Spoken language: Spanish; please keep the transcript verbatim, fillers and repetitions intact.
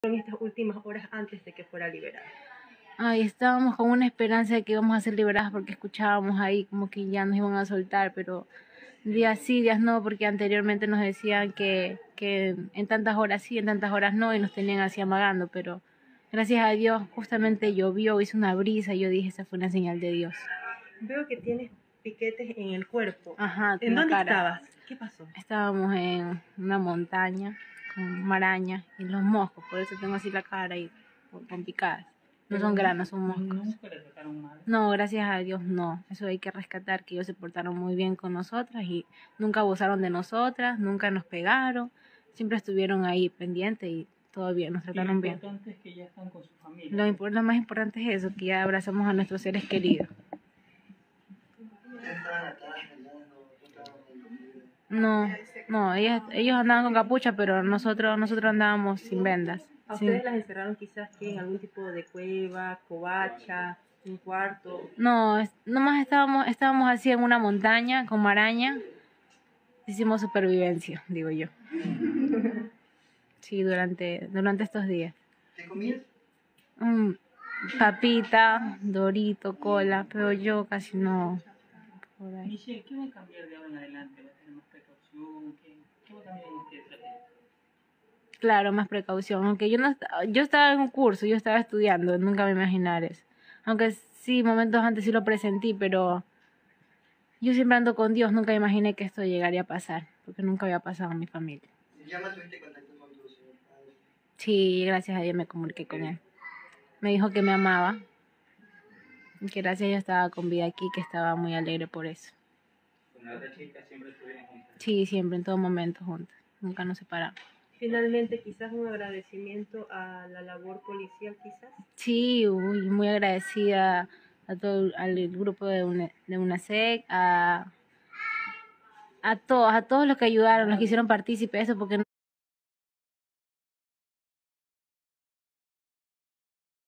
en estas últimas horas antes de que fuera liberada? Ay, estábamos con una esperanza de que íbamos a ser liberadas porque escuchábamos ahí como que ya nos iban a soltar, pero días sí, días no, porque anteriormente nos decían que, que en tantas horas sí, en tantas horas no, y nos tenían así amagando, pero gracias a Dios justamente llovió, hizo una brisa, y yo dije, esa fue una señal de Dios. Veo que tienes piquetes en el cuerpo. Ajá, ¿En la dónde cara. estabas? ¿Qué pasó? Estábamos en una montaña con marañas y los moscos, por eso tengo así la cara y con, con picadas. No son granos, son moscos. ¿Nunca le trataron mal? No, gracias a Dios no. Eso hay que rescatar, que ellos se portaron muy bien con nosotras y nunca abusaron de nosotras, nunca nos pegaron. Siempre estuvieron ahí pendientes y todo bien, nos trataron bien. Lo importante es que ya están con su familia. Lo, impor- lo más importante es eso, que ya abrazamos a nuestros seres queridos. No, no, ellas, ellos andaban con capucha, pero nosotros nosotros andábamos sin vendas. ¿A Sí. ustedes las encerraron quizás que en algún tipo de cueva, covacha, un cuarto? No, es- nomás estábamos, estábamos así en una montaña con maraña. Hicimos supervivencia, digo yo. Sí, durante, durante estos días. ¿Qué comías? Mm, papita, dorito, cola, pero yo casi no. Por ahí. Michelle, ¿qué va a cambiar de ahora en adelante? ¿Va a tener más precaución? ¿Qué, qué va a cambiar en este estrategia? Claro, más precaución. Aunque yo no est- yo estaba en un curso, yo estaba estudiando, nunca me imaginar eso. Aunque sí, momentos antes sí lo presentí, pero yo siempre ando con Dios, nunca imaginé que esto llegaría a pasar, porque nunca había pasado en mi familia. ¿Ya mantuviste contacto con tu señor padre? Sí, gracias a Dios me comuniqué con él. Me dijo que me amaba, y que gracias a Dios estaba con vida aquí, que estaba muy alegre por eso. Con la otra chica siempre estuvieron juntas. Sí, siempre, en todo momento juntas, nunca nos separamos. Finalmente, quizás un agradecimiento a la labor policial, quizás. Sí, uy, muy agradecida a todo al grupo de una, de UNASEC, a, a todos, a todos los que ayudaron, los que hicieron partícipe de eso, porque